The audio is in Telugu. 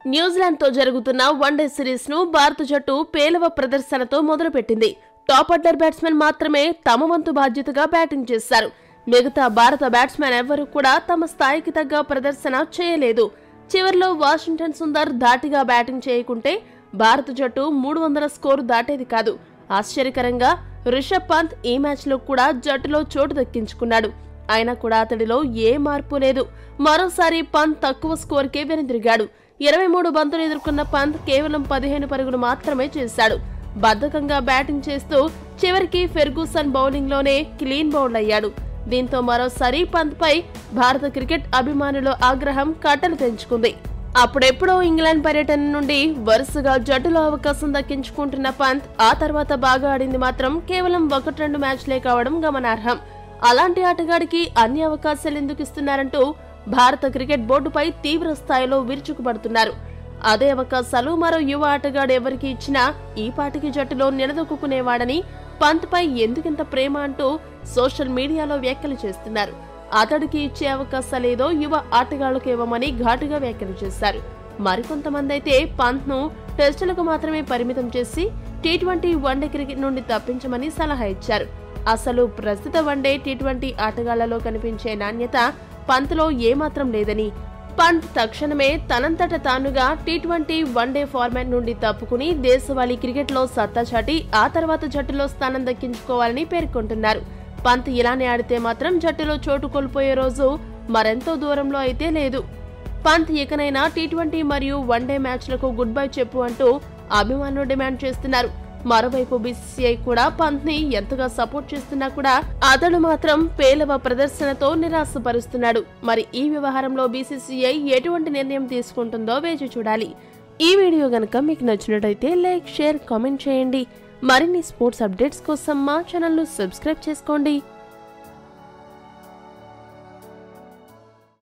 న్యూజిలాండ్ తో జరుగుతున్న వన్డే సిరీస్ ను భారత జట్టు పేలవ ప్రదర్శనతో మొదలుపెట్టింది. టాప్ ఆర్డర్ బ్యాట్స్మెన్ మాత్రమే తమ వంతు బాధ్యతగా బ్యాటింగ్ చేశారు. మిగతా భారత బ్యాట్స్మెన్ ఎవ్వరూ కూడా తమ స్థాయికి తగ్గ ప్రదర్శన చేయలేదు. చివర్లో వాషింగ్టన్ సుందర్ ధాటిగా బ్యాటింగ్ చేయకుంటే భారత జట్టు 300 స్కోరు దాటేది కాదు. ఆశ్చర్యకరంగా రిషబ్ పంత్ ఈ మ్యాచ్ లో కూడా జట్టులో చోటు దక్కించుకున్నాడు. అయినా కూడా అతడిలో ఏ మార్పు లేదు. మరోసారి పంత్ తక్కువ స్కోర్కే వెనుదిరిగాడు. 23 బంతులు ఎదుర్కొన్న పంత్ కేవలం 15 పరుగులు మాత్రమే చేశాడు. బద్ధకంగా బ్యాటింగ్ చేస్తూ చివరికి ఫెర్గూసన్ బౌలింగ్ లోనే క్లీన్ బౌల్డ్ అయ్యాడు. దీంతో మరోసారి పంత్ పై భారత క్రికెట్ అభిమానుల ఆగ్రహం కట్టలు తెంచుకుంది. అప్పుడెప్పుడో ఇంగ్లాండ్ పర్యటన నుండి వరుసగా జట్టులో అవకాశం దక్కించుకుంటున్న పంత్ ఆ తర్వాత బాగా ఆడింది మాత్రం కేవలం 1-2 మ్యాచ్లే కావడం గమనార్హం. అలాంటి ఆటగాడికి అన్ని అవకాశాలు ఎందుకు ఇస్తున్నారంటూ భారత క్రికెట్ బోర్డుపై తీవ్ర స్థాయిలో విరుచుకుపడుతున్నారు. అదే అవకాశాలు మరో యువ ఆటగాడు ఎవరికి ఇచ్చినా ఈ పాటికి జట్టులో నిలదొక్కునేవాడని, పంత్ పై ఎందుకింత ప్రేమ అంటూ సోషల్ మీడియాలో వ్యాఖ్యలు చేస్తున్నారు. అతడికి ఇచ్చే అవకాశాలేదో యువ ఆటగాళ్లకు ఇవ్వమని ఘాటుగా వ్యాఖ్యలు చేశారు. మరికొంతమంది అయితే పంత్ ను టెస్టులకు మాత్రమే పరిమితం చేసి టీ20 వన్డే క్రికెట్ నుండి తప్పించమని సలహా ఇచ్చారు. అసలు ప్రస్తుత వన్డే టీ20 ఆటగాళ్లలో కనిపించే నాణ్యత పంత్లో ఏమాత్రం లేదని, పంత్ తక్షణమే తనంతట తానుగా టీ20 వన్డే ఫార్మాట్ నుండి తప్పుకుని దేశవాళీ క్రికెట్ లో సత్తా చాటి ఆ తర్వాత జట్టులో స్థానం దక్కించుకోవాలని పేర్కొంటున్నారు. పంత్ ఇలానే ఆడితే మాత్రం జట్టులో చోటు కోల్పోయే రోజు మరెంతో దూరంలో అయితే లేదు. పంత్ ఇకనైనా టీ20 మరియు వన్డే మ్యాచ్లకు గుడ్ బై చెప్పు అంటూ అభిమానులు డిమాండ్ చేస్తున్నారు. మరోవైపు బీసీసీఐ కూడా పంత్ ని ఎంతగా సపోర్ట్ చేస్తున్నా కూడా అతడు మాత్రం పేలవ ప్రదర్శనతో నిరాశపరుస్తున్నాడు. మరి ఈ వ్యవహారంలో బీసీసీఐ ఎటువంటి నిర్ణయం తీసుకుంటుందో వేచి చూడాలి. ఈ వీడియో గనుక మీకు నచ్చినట్టయితే లైక్, షేర్, కామెంట్ చేయండి. మరిన్ని స్పోర్ట్స్ అప్డేట్స్ కోసం మా ఛానల్ ను సబ్స్క్రైబ్ చేసుకోండి.